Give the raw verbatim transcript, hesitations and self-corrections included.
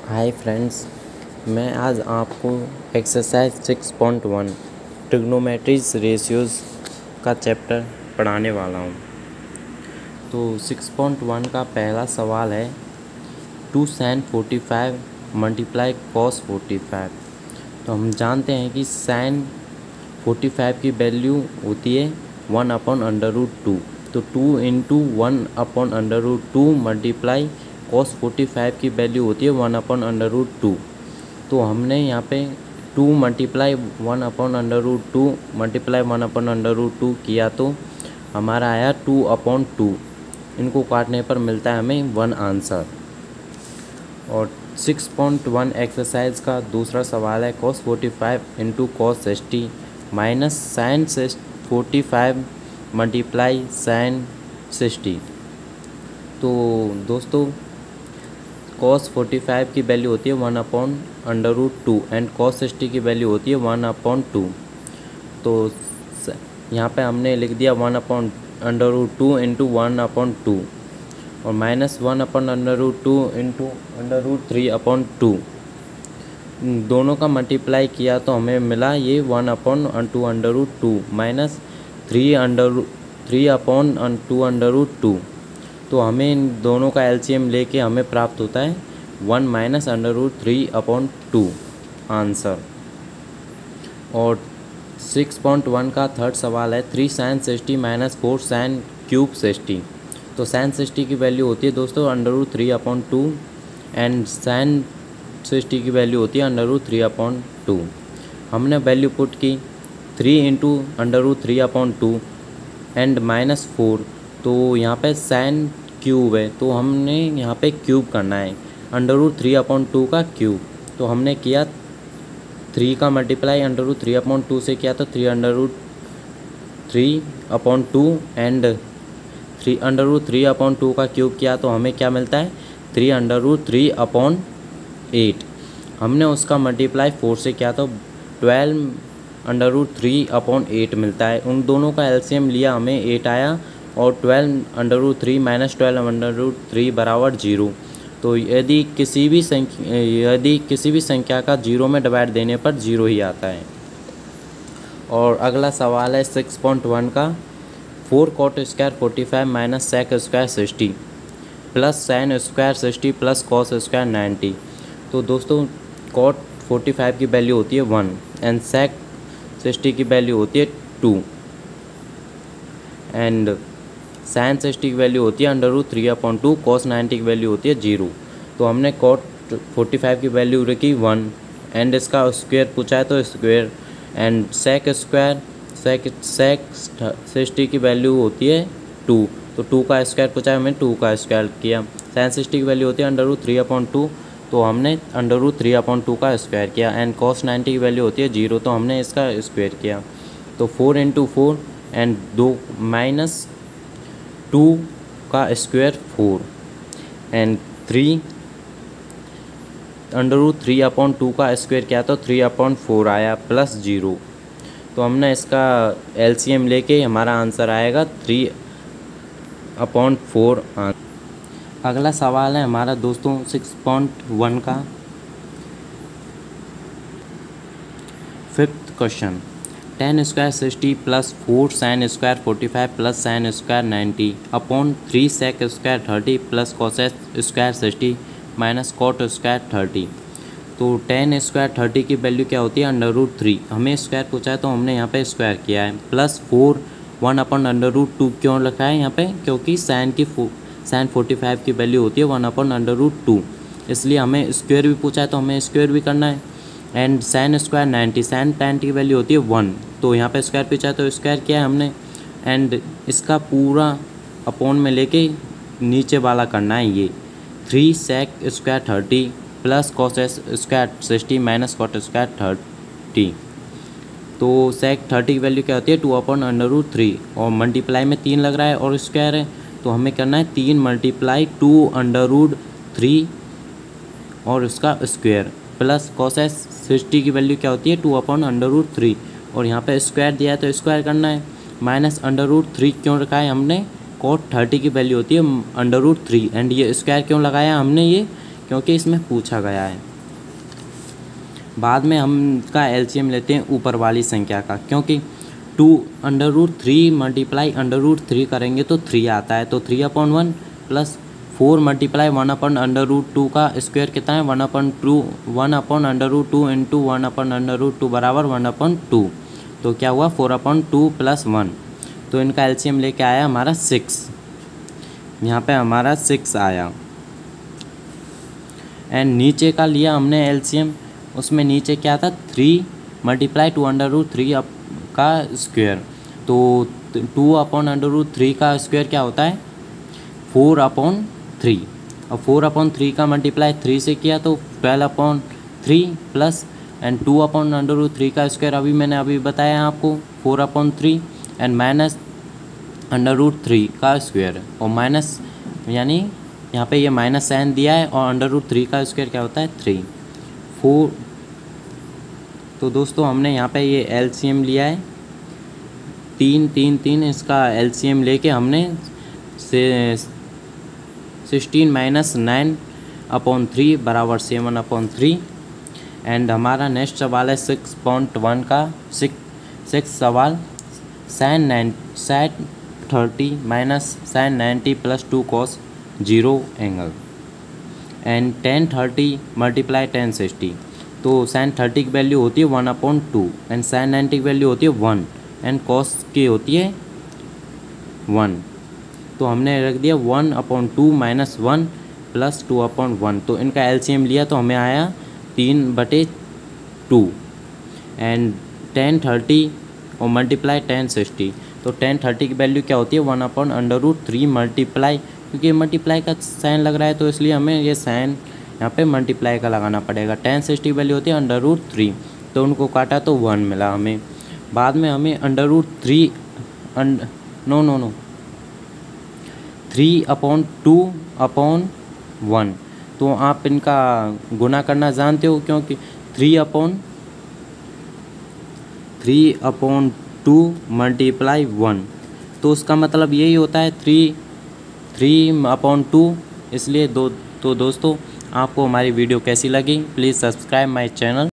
Hi friends, मैं आज आपको exercise six point one trigonometric ratios का चैप्टर पढ़ाने वाला हूँ। तो सिक्स पॉइंट वन का पहला सवाल है two sine forty five multiply cos forty five. तो हम जानते हैं कि साइन फोर्टी फाइव की वैल्यू होती है one upon under root two. तो two into one upon under root two multiply cos forty five की वैल्यू होती है one upon under root two. तो हमने यहाँ पे two multiply one upon under root two multiply one upon under root two किया तो हमारा आया टू अपॉन टू। इनको काटने पर मिलता है हमें वन आंसर। और सिक्स पॉइंट वन एक्सरसाइज का दूसरा सवाल है cos forty five into cos sixty minus sine forty five multiply sine sixty. तो दोस्तों कॉस फोर्टी फाइव की वैल्यू होती है one upon under root two and cos sixty की वैल्यू होती है वन अपॉन टू। तो यहाँ पे हमने लिख दिया one upon under root two into one upon two और minus one upon under root two into under root three upon two. दोनों का मल्टीप्लाई किया तो हमें मिला ये one upon two under root two minus three under three upon two under root two. तो हमें इन दोनों का एलसीएम लेके हमें प्राप्त होता है one minus under root three upon two answer. और सिक्स पॉइंट वन का थर्ड सवाल है three sine sixty minus four sine cube sixty. तो साइन सिक्सटी की वैल्यू होती है दोस्तों under root three upon two and sine sixty की वैल्यू होती है under root three upon two. हमने वैल्यू पुट की three into under root three upon two and minus four. तो यहाँ पे साइन क्यूब है तो हमने यहाँ पे क्यूब करना है under root three upon two का क्यूब। तो हमने किया थ्री का multiply under root three upon two से किया तो three under root three upon two and three under root three upon two का क्यूब किया तो हमें क्या मिलता है three under root three upon eight. हमने उसका मल्टीप्लाई फोर से किया तो twelve under root three upon eight मिलता है। उन दोनों का एलसीएम लिया हमें एट आया और twelve under root three minus twelve under root three बराबर जीरो। तो यदि किसी भी संख्या यदि किसी भी संख्या का जीरो में डिवाइड देने पर जीरो ही आता है। और अगला सवाल है सिक्स पॉइंट वन का four cot square forty five minus sec square sixty plus sine square sixty plus cos square ninety. तो दोस्तों कॉट फोर्टी फाइव की वैल्यू होती है वन एंड सेक सिक्सटी की वैल्यू होती है टू एंड साइन सिक्सटी की वैल्यू होती है under root three upon two cos ninety की वैल्यू होती है जीरो। तो हमने कॉट फोर्टी फाइव की वैल्यू रखी वन एंड इसका स्क्वायर पूछा है तो square and sec square sec sec sixty की वैल्यू होती है टू। तो टू का स्क्वायर पूछा है हमें टू का स्क्वायर किया। साइन सिक्सटी की वैल्यू होती है under root three upon two तो हमने under root three upon two का स्क्वायर किया एंड कॉस नाइन्टी की वैल्यू होती है जीरो तो हमने इसका स्क्वायर किया। तो फोर इंटू फोर एंड दो माइनस टू का square four and three under root three upon two का स्क्वायर किया तो थ्री अपॉन फोर आया प्लस जीरो। तो हमने इसका एलसीएम लेके हमारा आंसर आएगा थ्री अपॉन फोर। अगला सवाल है हमारा दोस्तों सिक्स पॉइंट वन का fifth question tan square sixty plus four sine square forty five plus sine square ninety upon three sec square thirty plus cosec square sixty minus cot square thirty. तो tan square thirty की value क्या होती है under root three. हमें square पूछा है तो हमने यहाँ पे स्क्वायर किया है plus four one upon under root two क्यों लिखा है यहाँ पे क्योंकि साइन की साइन फोर्टी फाइव की वैल्यू होती है one upon under root two इसलिए हमें स्क्वायर भी पूछा है तो हमें स्क्वायर भी करना है and sine square ninety sine ninety की वैल्यू होती है वन तो यहाँ पे स्क्वायर पूछा है तो स्क्वायर किया है हमने एंड इसका पूरा अपॉन में लेके नीचे वाला करना है ये three sec square thirty plus cosec square sixty minus cot square thirty. तो सेक थर्टी की वैल्यू क्या होती है two upon under root three और मल्टीप्लाई में तीन लग रहा है और स्क्वायर है तो हमें करना है तीन multiply two under root three और उसका स्क्वायर प्लस कॉसेस सिक्सटी की वैल्यू क्या होती है two upon under root three और यहाँ पे स्क्वायर दिया है तो स्क्वायर करना है माइनस अंडर रूट थ्री क्यों रखा है हमने कॉट थर्टी की वैल्यू होती है अंडर रूट थ्री एंड ये स्क्वायर क्यों लगाया हमने ये क्योंकि इसमें पूछा गया है। बाद में हम इसका एलसीएम लेते हैं ऊपर वाली संख्या का, क्योंकि two under root three multiply under root three करेंगे तो थ्री आता है, तो three upon one plus four multiply one upon under root two का स्क्वायर कितना है, one upon two one upon under root two into one upon under root two बराबर one upon two. तो क्या हुआ, four upon two plus one. तो इनका LCM लेके आया हमारा सिक्स, यहाँ पे हमारा सिक्स आया। एंड नीचे का लिया हमने एलसीएम, उसमें नीचे क्या था, three multiply two under root three का स्क्वायर। तो two upon under root three का स्क्वायर क्या होता है, फोर अपॉन थ्री। और फोर अपॉन थ्री का मल्टीप्लाई थ्री से किया तो twelve upon three plus and two upon under root three का स्क्वायर अभी मैंने अभी बताया आपको four upon three and minus under root three का स्क्वायर, और माइनस यानी यहाँ पे ये माइनस साइन दिया है, और अंडर रूट थ्री का स्क्वायर क्या होता है, थ्री फोर। तो दोस्तों हमने यहाँ पे ये एलसीएम लिया है तीन तीन तीन, इसका एलसीएम लेके हमने से sixteen minus nine upon three बराबर सेवन अपॉन थ्री। एंड हमारा नेक्स्ट सवाल है सिक्स पॉइंट वन का सिक्स सिक्स सवाल, sine nine sine thirty minus sine ninety plus two cos zero angle and tan thirty multiply tan sixty. तो sine thirty की value होती है one upon two and sine ninety की value होती है one and cos की होती है वन। तो हमने रख दिया one upon two minus one plus two upon one. तो इनका एलसीएम लिया तो हमें आया तीन बटे टू एंड टेन थर्टी और मल्टीप्लाई टेन सिक्सटी। तो टेन थर्टी की वैल्यू क्या होती है, one upon under root three multiply, क्योंकि मल्टीप्लाई का साइन लग रहा है तो इसलिए हमें ये साइन यहाँ पे मल्टीप्लाई का लगाना पड़ेगा। टेन सिक्सटी वैल्यू होती है अंडर रूट थ्री, तो उनको काटा तो वन मिला हमें। बाद में हमें under root three and no no no three upon two upon one. तो आप इनका गुना करना जानते हो, क्योंकि three upon three upon two multiply one, तो उसका मतलब यही होता है थ्री थ्री अपॉन टू। इसलिए दो तो दोस्तों आपको हमारी वीडियो कैसी लगी, प्लीज़ सब्सक्राइब माय चैनल।